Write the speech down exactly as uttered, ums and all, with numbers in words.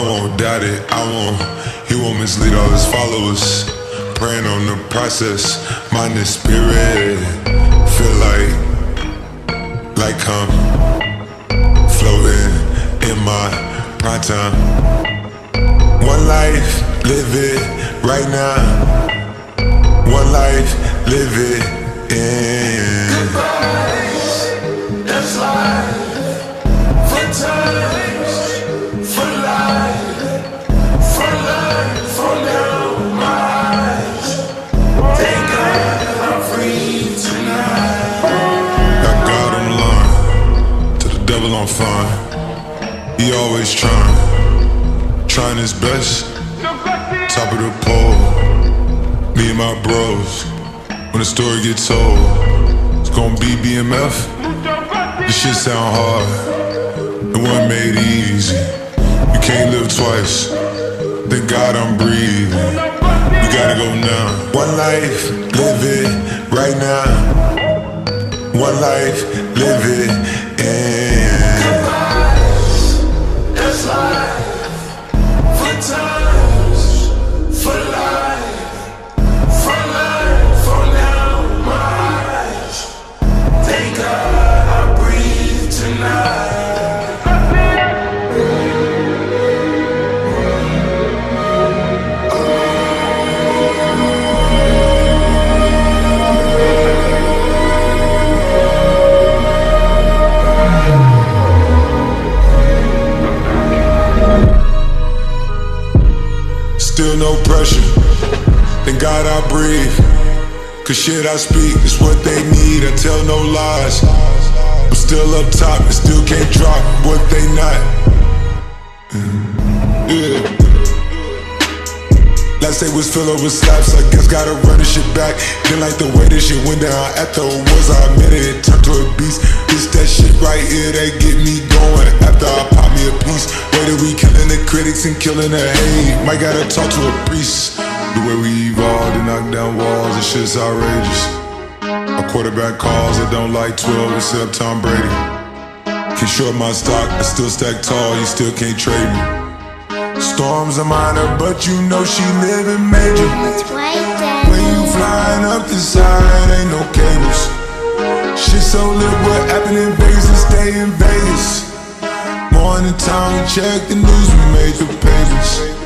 won't doubt it, I won't. He won't mislead all his followers. Praying on the process, mind and spirit. Feel like, like I'm floating in my prime time. One life, live it right now. One life, live it in. Goodbyes, that's life. For times, for life, for life, for now, my eyes. Thank God I'm free tonight. Got God on the line, to the devil I'm fine. He always trying, trying his best. Top of the pole, me and my bros. When the story gets told, it's gonna be B M F. This shit sound hard, it wasn't made easy. You can't live twice, thank God I'm breathing. You gotta go now. One life, live it right now. One life, live it in. Goodbyes, that's life. For times, for life, for life, for now, my eyes. Thank God I breathe tonight. Still no pressure, thank God I breathe. Cause shit I speak is what they need, I tell no lies. I'm still up top and still can't drop what they not. Yeah. Last day was filled up with slaps, I guess gotta run this shit back. Didn't like the way this shit went down afterwards, I admit it, it turned to a beast. It's that shit right here that get me going. After I pop me a piece, way that we killing the critics and killing the hate. Might gotta talk to a priest. The way we evolved and knock down walls, this shit's outrageous. A quarterback calls, I don't like twelve except Tom Brady. Can short my stock, I still stack tall, you still can't trade me. Storms are minor, but you know she living major. When you flying up the side, ain't no cables. Shit so lit, what happened in Vegas and stay in Vegas. Morning time, check the news, we made the papers.